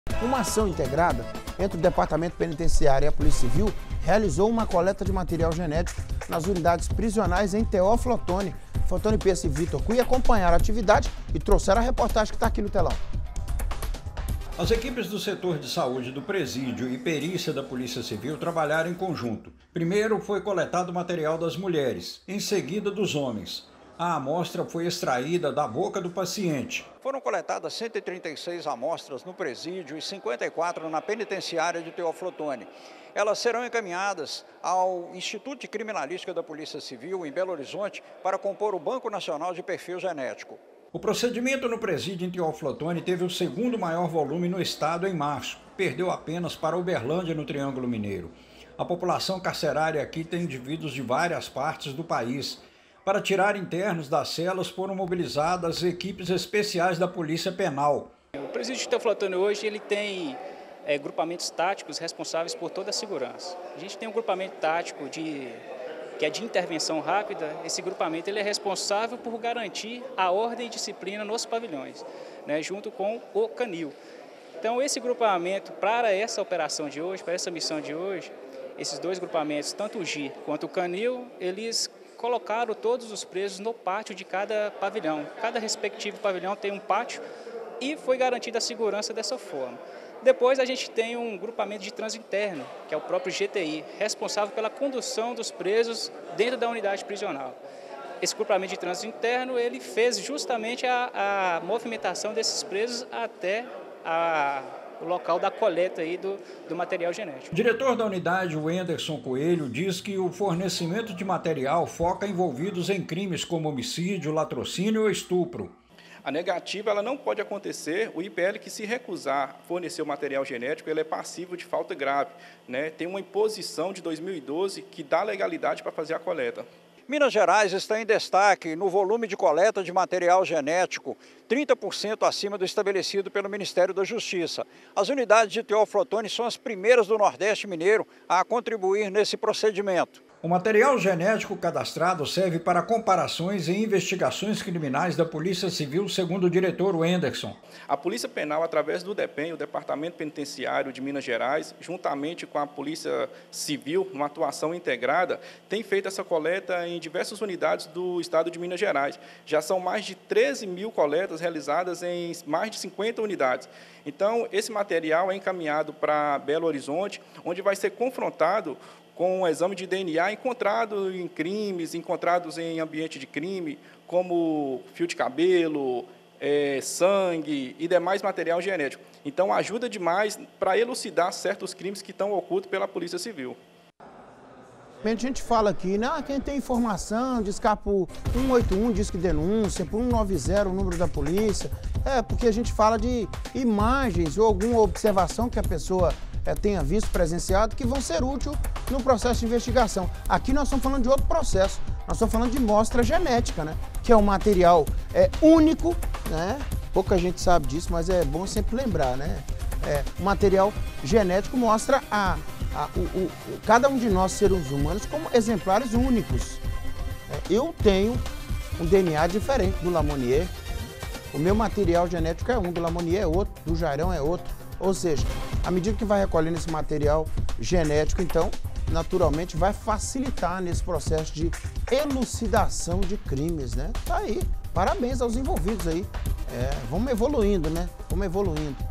Uma ação integrada entre o Departamento Penitenciário e a Polícia Civil realizou uma coleta de material genético nas unidades prisionais em Teófilo Otoni. Fotoni Peça e Vitor Cunha acompanharam a atividade e trouxeram a reportagem que está aqui no telão. As equipes do setor de saúde do presídio e perícia da Polícia Civil trabalharam em conjunto. Primeiro foi coletado o material das mulheres, em seguida dos homens. A amostra foi extraída da boca do paciente. Foram coletadas 136 amostras no presídio e 54 na penitenciária de Teófilo Otoni. Elas serão encaminhadas ao Instituto de Criminalística da Polícia Civil, em Belo Horizonte, para compor o Banco Nacional de Perfil Genético. O procedimento no presídio em Teófilo Otoni teve o segundo maior volume no estado em março. Perdeu apenas para Uberlândia, no Triângulo Mineiro. A população carcerária aqui tem indivíduos de várias partes do país. Para tirar internos das celas foram mobilizadas equipes especiais da Polícia Penal. O presídio de Teófilo Otoni hoje ele tem grupamentos táticos responsáveis por toda a segurança. A gente tem um grupamento tático que é de intervenção rápida. Esse grupamento ele é responsável por garantir a ordem e disciplina nos pavilhões, né, junto com o canil. Então esse grupamento, para essa operação de hoje, para essa missão de hoje, esses dois grupamentos, tanto o GI quanto o canil, eles colocaram todos os presos no pátio de cada pavilhão. Cada respectivo pavilhão tem um pátio e foi garantida a segurança dessa forma. Depois a gente tem um grupamento de trânsito interno, que é o próprio GTI, responsável pela condução dos presos dentro da unidade prisional. Esse grupamento de trânsito interno, ele fez justamente a movimentação desses presos até o local da coleta aí do material genético. O diretor da unidade, o Anderson Coelho, diz que o fornecimento de material foca envolvidos em crimes como homicídio, latrocínio ou estupro. A negativa ela não pode acontecer, o IPL que se recusar a fornecer o material genético, ele é passivo de falta grave, né? Tem uma imposição de 2012 que dá legalidade para fazer a coleta. Minas Gerais está em destaque no volume de coleta de material genético, 30% acima do estabelecido pelo Ministério da Justiça. As unidades de Teófilo Otoni são as primeiras do Nordeste Mineiro a contribuir nesse procedimento. O material genético cadastrado serve para comparações e investigações criminais da Polícia Civil, segundo o diretor Anderson. A Polícia Penal, através do DEPEN, o Departamento Penitenciário de Minas Gerais, juntamente com a Polícia Civil, uma atuação integrada, tem feito essa coleta em diversas unidades do estado de Minas Gerais. Já são mais de 13 mil coletas realizadas em mais de 50 unidades. Então, esse material é encaminhado para Belo Horizonte, onde vai ser confrontado com um exame de DNA encontrado em crimes, encontrados em ambiente de crime, como fio de cabelo, sangue e demais material genético. Então, ajuda demais para elucidar certos crimes que estão ocultos pela Polícia Civil. A gente fala aqui, né? Quem tem informação, diz cá por 181, diz que denúncia, por 190, o número da polícia. Porque a gente fala de imagens ou alguma observação que a pessoa tenha visto, presenciado, que vão ser úteis no processo de investigação. Aqui nós estamos falando de outro processo, nós estamos falando de amostra genética, né? Que é um material único, né? Pouca gente sabe disso, mas é bom sempre lembrar, né? O material genético mostra cada um de nós, seres humanos, como exemplares únicos. Eu tenho um DNA diferente do Lamonier, o meu material genético é um, do Lamonier é outro, do Jairão é outro. Ou seja, à medida que vai recolhendo esse material genético, então, naturalmente, vai facilitar nesse processo de elucidação de crimes, né? Tá aí. Parabéns aos envolvidos aí. Vamos evoluindo, né? Vamos evoluindo.